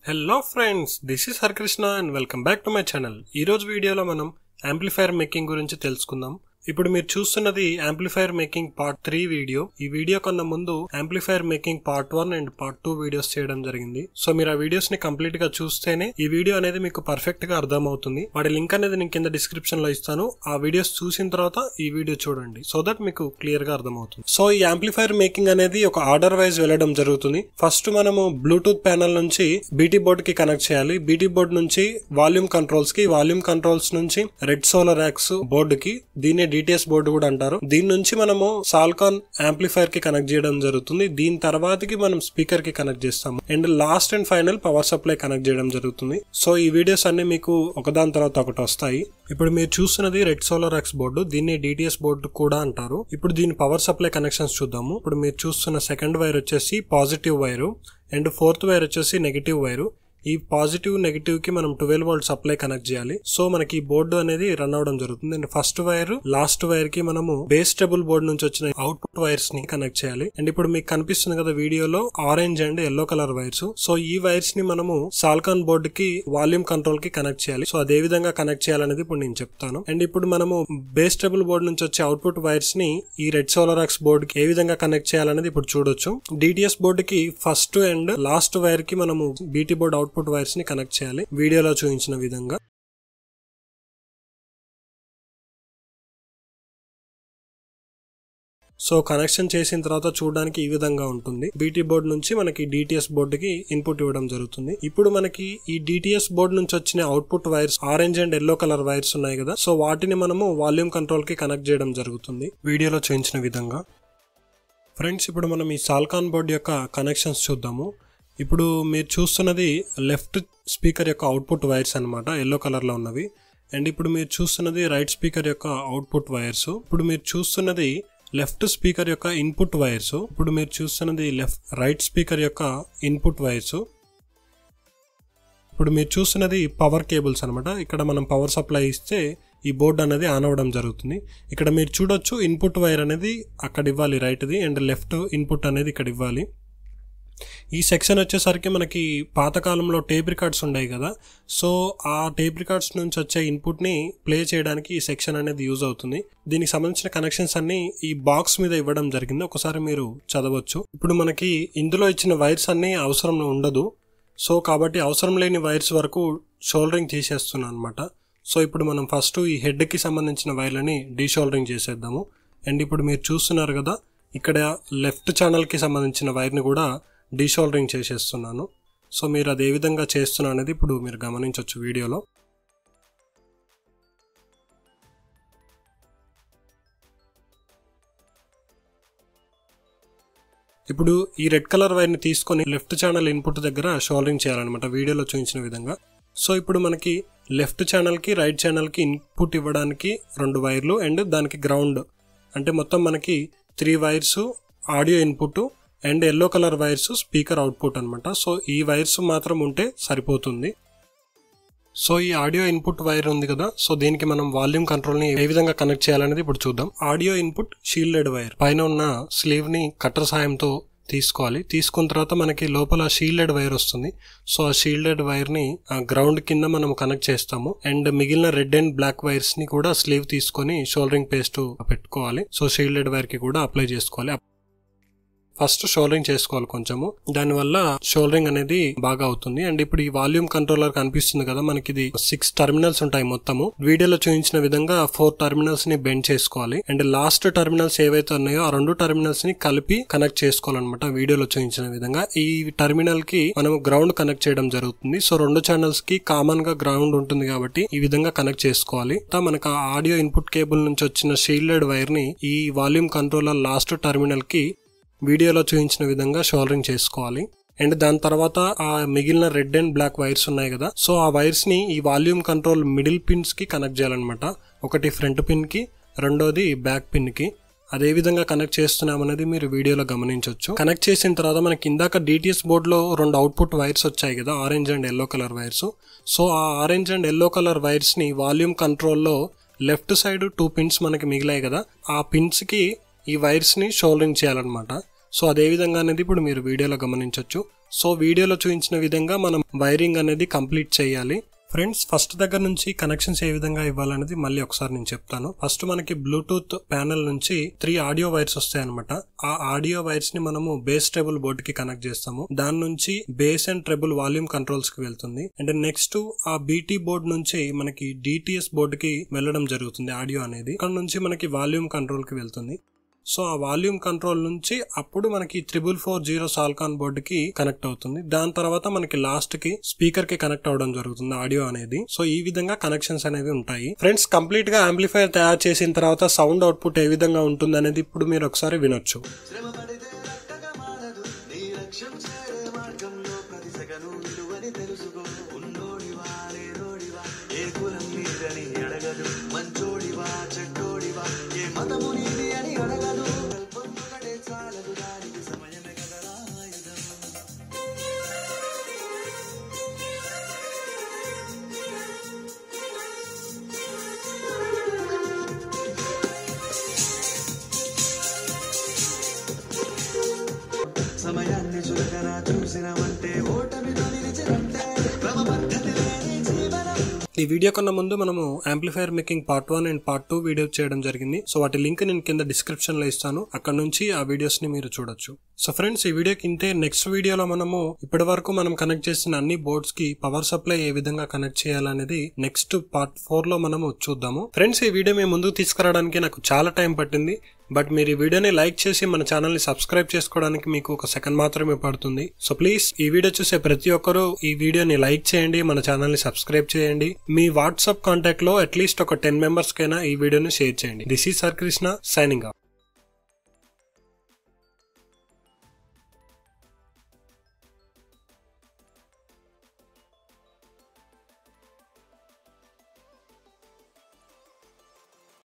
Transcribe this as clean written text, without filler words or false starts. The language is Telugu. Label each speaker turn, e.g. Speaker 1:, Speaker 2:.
Speaker 1: Hello friends, this is Harikrishna and welcome back to my channel. ఈ రోజు వీడియోలో మనం యాంప్లిఫైయర్ మేకింగ్ గురించి తెలుసుకుందాం. ఇప్పుడు మీరు చూస్తున్నది యాంప్లిఫైయర్ మేకింగ్ పార్ట్ 3 వీడియో. ఈ వీడియో కన్నా ముందు amplifier making part 1 and part 2 videos చేయడం జరిగింది. సో మీరు ఆ వీడియోస్ ని కంప్లీట్ గా చూస్తేనే ఈ వీడియో అనేది మీకు పర్ఫెక్ట్ గా అర్థమవుతుంది. వాటి లింక్ అనేది నేను కింద డిస్క్రిప్షన్ లో ఇస్తాను. ఆ వీడియోస్ చూసిన తర్వాత ఈ వీడియో చూడండి సో దట్ మీకు క్లియర్ గా అర్థమవుతుంది. సో ఈ యాంప్లిఫైయర్ మేకింగ్ అనేది ఒక ఆర్డర్ వైజ్ వెళ్ళడం జరుగుతుంది. ఫస్ట్ మనము బ్లూటూత్ ప్యానల్ నుంచి బీటీ బోర్డ్ కి కనెక్ట్ చేయాలి. బీటీ బోర్డ్ నుంచి వాల్యూమ్ కంట్రోల్స్ కి, వాల్యూమ్ కంట్రోల్స్ నుంచి రెడ్ సోలారాక్స్ బోర్డు కి, దీన్ని డిటిఎస్ బోర్డు కూడా అంటారు. దీని నుంచి మనము సాల్కాన్ యాంప్లిఫైయర్ కి కనెక్ట్ చేయడం జరుగుతుంది. దీని తర్వాతకి మనం స్పీకర్ కి కనెక్ట్ చేస్తాము and last and final power supply connect చేయడం జరుగుతుంది. సో ఈ వీడియోస్ అన్ని మీకు ఒకదాని తర్వాత ఒకటి వస్తాయి. ఇప్పుడు మీరు చూస్తున్నది రెడ్ సోలారాక్స్ బోర్డు, దీన్ని డిటిఎస్ బోర్డు కూడా అంటారు. ఇప్పుడు దీని పవర్ సప్లై కనెక్షన్స్ చూద్దాము. ఇప్పుడు మీరు చూస్తున్న సెకండ్ వైర్ వచ్చేసి positive wire and fourth wire వచ్చేసి నెగిటివ్ వైరు. ఈ పాజిటివ్ నెగిటివ్ కి మనం 12 వోల్ట్ సప్లై కనెక్ట్ చేయాలి. సో మనకి ఈ బోర్డు అనేది రన్ అవడం జరుగుతుంది. And first wire last wire కి మనము బేస్ టేబుల్ బోర్డు నుంచి వచ్చిన అవుట్పుట్ వైర్స్ ని కనెక్ట్ చేయాలి. అండ్ ఇప్పుడు మీకు కనిపిస్తుంది కదా వీడియోలో orange and yellow colour wires. So ఈ వైర్స్ ని మనము సాల్కాన్ బోర్డు కి వాల్యూమ్ కంట్రోల్ కి కనెక్ట్ చేయాలి. సో అదే విధంగా కనెక్ట్ చేయాలనేది ఇప్పుడు నేను చెప్తాను. అండ్ ఇప్పుడు మనము బేస్ టేబుల్ బోర్డు నుంచి వచ్చే అవుట్పుట్ వైర్స్ ని ఈ రెడ్ సోలారాక్స్ బోర్డు కి ఏ విధంగా కనెక్ట్ చేయాలనేది ఇప్పుడు చూడొచ్చు. డిటిఎస్ బోర్డు కి ఫస్ట్ అండ్ లాస్ట్ వైర్ కి మనము బీటీ బోర్డు అవుట్పుట్ వైర్స్ ని కనెక్ట్ చేయాలి వీడియోలో చూపించిన విధంగా. సో కనెక్షన్ చేసిన తర్వాత చూడడానికి ఈ విధంగా ఉంటుంది. బీటీ బోర్డు నుంచి మనకి డిటిఎస్ బోర్డుకి ఇన్పుట్ ఇవ్వడం జరుగుతుంది. ఇప్పుడు మనకి ఈ డిటిఎస్ బోర్డు నుంచి వచ్చిన output wires orange and yellow colour wires ఉన్నాయి కదా, సో వాటిని మనము వాల్యూమ్ కంట్రోల్ కి కనెక్ట్ చేయడం జరుగుతుంది వీడియోలో చూపించిన విధంగా. ఫ్రెండ్స్, ఇప్పుడు మనం ఈ సాల్కాన్ బోర్డు యొక్క కనెక్షన్స్ చూద్దాము. ఇప్పుడు మీరు చూస్తున్నది లెఫ్ట్ స్పీకర్ యొక్క అవుట్పుట్ వైర్స్ అన్నమాట, ఎల్లో కలర్ లో ఉన్నవి. అండ్ ఇప్పుడు మీరు చూస్తున్నది రైట్ స్పీకర్ యొక్క అవుట్పుట్ వైర్స్. ఇప్పుడు మీరు చూస్తున్నది లెఫ్ట్ స్పీకర్ యొక్క ఇన్పుట్ వైర్స్. ఇప్పుడు మీరు చూస్తున్నది రైట్ స్పీకర్ యొక్క ఇన్పుట్ వైర్స్. ఇప్పుడు మీరు చూస్తున్నది పవర్ కేబుల్స్ అనమాట. ఇక్కడ మనం పవర్ సప్లై ఇస్తే ఈ బోర్డు అనేది ఆన్ అవ్వడం జరుగుతుంది. ఇక్కడ మీరు చూడొచ్చు ఇన్పుట్ వైర్ అనేది అక్కడ ఇవ్వాలి రైట్ది, అండ్ లెఫ్ట్ ఇన్పుట్ అనేది ఇక్కడ ఇవ్వాలి. ఈ సెక్షన్ వచ్చేసరికి మనకి పాతకాలంలో టేప్ రికార్డ్స్ ఉన్నాయి కదా, సో ఆ టేప్ రికార్డ్స్ నుంచి వచ్చే ఇన్పుట్ ని ప్లే చేయడానికి ఈ సెక్షన్ అనేది యూజ్ అవుతుంది. దీనికి సంబంధించిన కనెక్షన్స్ అన్ని ఈ బాక్స్ మీద ఇవ్వడం జరిగింది, ఒకసారి మీరు చదవచ్చు. ఇప్పుడు మనకి ఇందులో ఇచ్చిన వైర్స్ అన్ని అవసరం ఉండదు, సో కాబట్టి అవసరం లేని వైర్స్ వరకు షోల్డరింగ్ చేసేస్తున్నాను అనమాట. సో ఇప్పుడు మనం ఫస్ట్ ఈ హెడ్ కి సంబంధించిన వైర్లని డీషోల్డరింగ్ చేసేద్దాము. అండ్ ఇప్పుడు మీరు చూస్తున్నారు కదా, ఇక్కడ లెఫ్ట్ ఛానల్ కి సంబంధించిన వైర్ని కూడా డీషోల్డరింగ్ చేసేస్తున్నాను. సో మీరు అది ఏ విధంగా చేస్తున్నా అనేది ఇప్పుడు మీరు గమనించవచ్చు వీడియోలో. ఇప్పుడు ఈ రెడ్ కలర్ వైర్ని తీసుకొని లెఫ్ట్ ఛానల్ ఇన్పుట్ దగ్గర షోల్డరింగ్ చేయాలన్నమాట వీడియోలో చూపించిన విధంగా. సో ఇప్పుడు మనకి లెఫ్ట్ ఛానల్కి రైట్ ఛానల్కి ఇన్పుట్ ఇవ్వడానికి 2 వైర్లు అండ్ దానికి గ్రౌండ్, అంటే మొత్తం మనకి 3 wires audio input and yellow colour wires speaker output అనమాట. సో ఈ వైర్స్ మాత్రం ఉంటే సరిపోతుంది. సో ఈ ఆడియో ఇన్పుట్ వైర్ ఉంది కదా, సో దీనికి మనం వాల్యూమ్ కంట్రోల్ ని ఏ విధంగా కనెక్ట్ చేయాలనేది ఇప్పుడు చూద్దాం. ఆడియో ఇన్పుట్ షీల్డెడ్ వైర్ పైన ఉన్న స్లీవ్ ని కట్టర్ సాయంతో తీసుకోవాలి. తీసుకున్న తర్వాత మనకి లోపల షీల్డెడ్ వైర్ వస్తుంది. సో ఆ షీల్డెడ్ వైర్ ని గ్రౌండ్ కింద మనం కనెక్ట్ చేస్తాము. అండ్ మిగిలిన రెడ్ అండ్ బ్లాక్ వైర్స్ ని కూడా స్లీవ్ తీసుకొని షోల్డరింగ్ పేస్ట్ పెట్టుకోవాలి. సో షీల్డెడ్ వైర్ కి కూడా అప్లై చేసుకోవాలి. ఫస్ట్ షోల్డరింగ్ చేసుకోవాలి కొంచెము, దానివల్ల షోల్డరింగ్ అనేది బాగా అవుతుంది. అండ్ ఇప్పుడు ఈ వాల్యూమ్ కంట్రోలర్ కనిపిస్తుంది కదా, మనకి ఇది 6 టర్మినల్స్ ఉంటాయి మొత్తము. వీడియోలో చూపించిన విధంగా 4 టర్మినల్స్ ని బెండ్ చేసుకోవాలి. అండ్ లాస్ట్ టర్మినల్స్ ఏవైతే ఉన్నాయో ఆ 2 టర్మినల్స్ ని కలిపి కనెక్ట్ చేసుకోవాలన్నమాట వీడియోలో చూపించిన విధంగా. ఈ టర్మినల్ కి మనం గ్రౌండ్ కనెక్ట్ చేయడం జరుగుతుంది. సో 2 ఛానల్స్ కి కామన్ గా గ్రౌండ్ ఉంటుంది కాబట్టి ఈ విధంగా కనెక్ట్ చేసుకోవాలి. మనకు ఆడియో ఇన్పుట్ కేబుల్ నుంచి వచ్చిన షీల్డెడ్ వైర్ ని ఈ వాల్యూమ్ కంట్రోలర్ లాస్ట్ టర్మినల్ కి వీడియోలో చూపించిన విధంగా షోల్డరింగ్ చేసుకోవాలి. అండ్ దాని తర్వాత ఆ మిగిలిన రెడ్ అండ్ బ్లాక్ వైర్స్ ఉన్నాయి కదా, సో ఆ వైర్స్ ని ఈ వాల్యూమ్ కంట్రోల్ మిడిల్ పిన్స్ కి కనెక్ట్ చేయాలన్నమాట. ఒకటి ఫ్రంట్ పిన్ కి, రెండోది బ్యాక్ పిన్ కి. అదే విధంగా కనెక్ట్ చేస్తున్నామనేది మీరు వీడియోలో గమనించవచ్చు. కనెక్ట్ చేసిన తర్వాత మనకి ఇందాక డిటిఎస్ బోర్డులో 2 అవుట్పుట్ వైర్స్ వచ్చాయి కదా, orange and yellow colour wires. So ఆ orange and yellow colour wires ని వాల్యూమ్ కంట్రోల్లో లెఫ్ట్ సైడ్ 2 పిన్స్ మనకి మిగిలాయి కదా, ఆ పిన్స్ కి ఈ వైర్స్ ని షోల్డరింగ్ చేయాలన్నమాట. సో అదే విధంగా అనేది ఇప్పుడు మీరు వీడియోలో గమనించవచ్చు. సో వీడియోలో చూపించిన విధంగా మనం వైరింగ్ అనేది కంప్లీట్ చేయాలి. ఫ్రెండ్స్, ఫస్ట్ దగ్గర నుంచి కనెక్షన్స్ ఏ విధంగా ఇవ్వాలనేది మళ్ళీ ఒకసారి నేను చెప్తాను. ఫస్ట్ మనకి బ్లూటూత్ ప్యానెల్ నుంచి 3 ఆడియో వైర్స్ వస్తాయి అనమాట. ఆ ఆడియో వైర్స్ ని మనము బేస్ ట్రెబుల్ బోర్డ్ కి కనెక్ట్ చేస్తాము. దాని నుంచి bass and treble volume controls కి వెళ్తుంది. అండ్ నెక్స్ట్ ఆ బీటీ బోర్డ్ నుంచి మనకి డిటిఎస్ బోర్డ్ కి వెళ్ళడం జరుగుతుంది ఆడియో అనేది. అక్కడ నుంచి మనకి వాల్యూమ్ కంట్రోల్ కి వెళ్తుంది. సో ఆ వాల్యూమ్ కంట్రోల్ నుంచి అప్పుడు మనకి 440 సాల్కాన్ బోర్డ్ కి కనెక్ట్ అవుతుంది. దాని తర్వాత మనకి లాస్ట్ కి స్పీకర్ కి కనెక్ట్ అవడం జరుగుతుంది ఆడియో అనేది. సో ఈ విధంగా కనెక్షన్స్ అనేవి ఉంటాయి. ఫ్రెండ్స్, కంప్లీట్ గా యాంప్లిఫైర్ తయారు చేసిన తర్వాత సౌండ్ అవుట్పుట్ ఏ విధంగా ఉంటుంది అనేది ఇప్పుడు మీరు ఒకసారి వినొచ్చు.
Speaker 2: సమయాన్ని చులకన చూసినవంటే ఓటమితో నిలిచినట్టే క్రమపద్ధతి లేని జీవనం.
Speaker 1: ఈ వీడియో కన్నా ముందు మనము amplifier making part 1 and part 2 video చేయడం జరిగింది. సో వాటి లింక్ నేను కింద డిస్క్రిప్షన్ లో ఇస్తాను. అక్కడ నుంచి ఆ వీడియోస్ ని మీరు చూడొచ్చు. సో ఫ్రెండ్స్, ఈ వీడియోకి ఇంతే. నెక్స్ట్ వీడియోలో మనము ఇప్పటి వరకు మనం కనెక్ట్ చేసిన అన్ని బోర్డ్స్ కి పవర్ సప్లై ఏ విధంగా కనెక్ట్ చేయాలనేది నెక్స్ట్ పార్ట్ 4 లో మనము చూద్దాము. ఫ్రెండ్స్, ఈ వీడియో మేము ముందుకు తీసుకురావడానికి నాకు చాలా టైం పట్టింది. బట్ మీరు ఈ వీడియోని లైక్ చేసి మన ఛానల్ ని సబ్స్క్రైబ్ చేసుకోవడానికి మీకు 1 సెకండ్ మాత్రమే పడుతుంది. సో ప్లీజ్ ఈ వీడియో చూసే ప్రతి ఒక్కరూ ఈ వీడియోని లైక్ చేయండి, మన ఛానల్ ని సబ్స్క్రైబ్ చేయండి. మీ వాట్సాప్ కాంటాక్ట్ లో అట్లీస్ట్ ఒక 10 మెంబర్స్ కైనా ఈ వీడియోని షేర్ చేయండి. This is Harikrishna signing of.